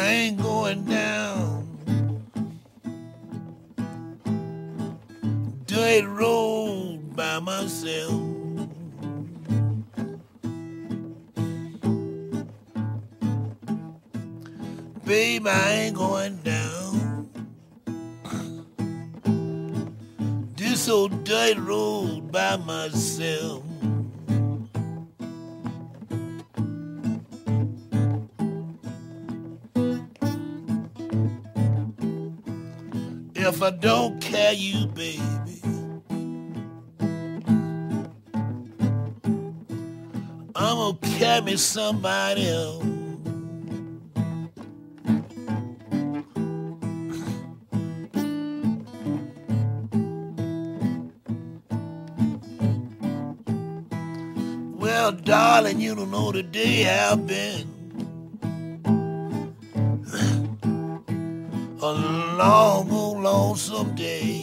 ain't going down dirt road by myself. Babe, I ain't going down this old dirt road by myself. If I don't carry you, baby, I'm gonna carry somebody else. Well, darling, you don't know the day I've been. A long, old, lonesome day.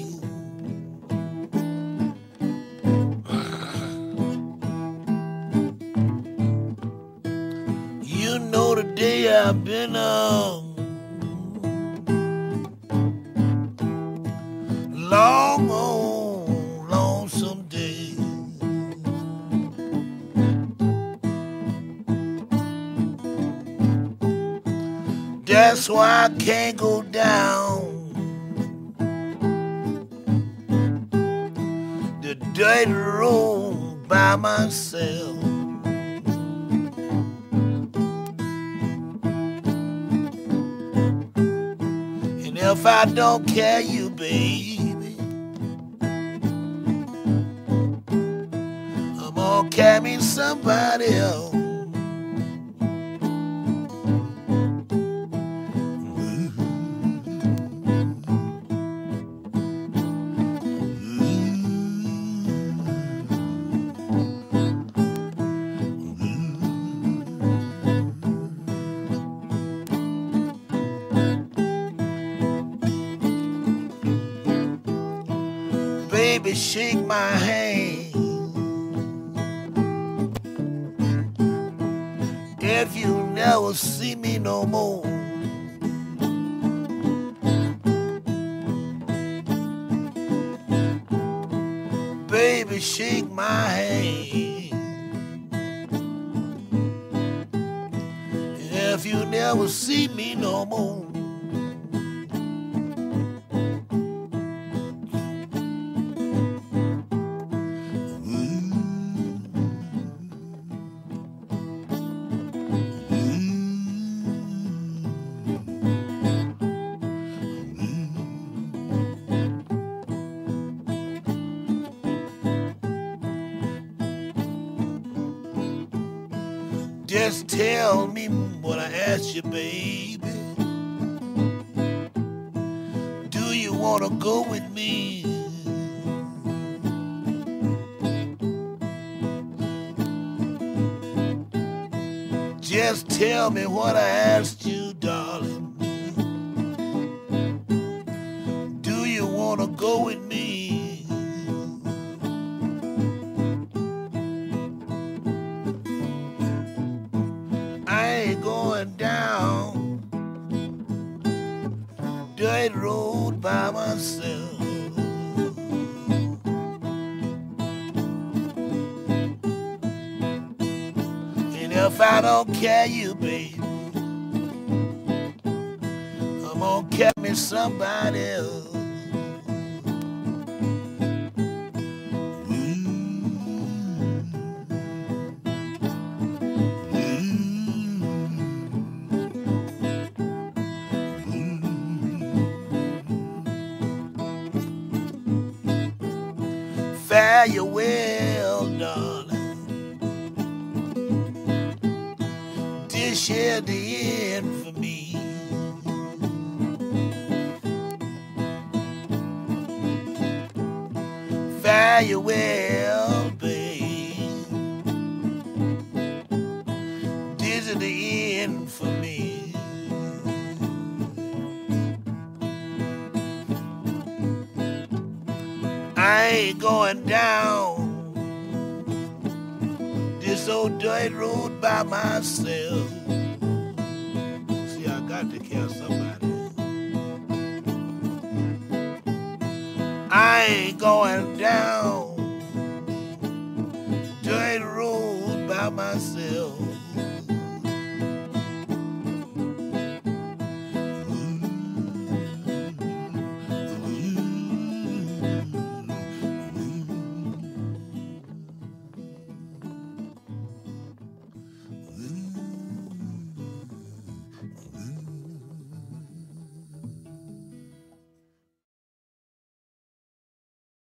You know the day I've been on. Long, old, lonesome day. That's why I can't go down the dirt road by myself. And if I don't carry you, baby, I'm gonna carry somebody else. Baby, shake my hand if you never see me no more. Baby, shake my hand if you never see me no more. Just tell me what I asked you, baby. Do you want to go with me? Just tell me what I asked you, darling. Do you want to go with me? I ain't going down dirt road by myself. And if I don't carry you, baby, I'm gonna carry somebody else. Fare you well, darling. This here the end for me. Fare you well, babe. This is the end for me. I ain't going down this old dirt road by myself. See, I got got to kill somebody. I ain't going down to a road by myself.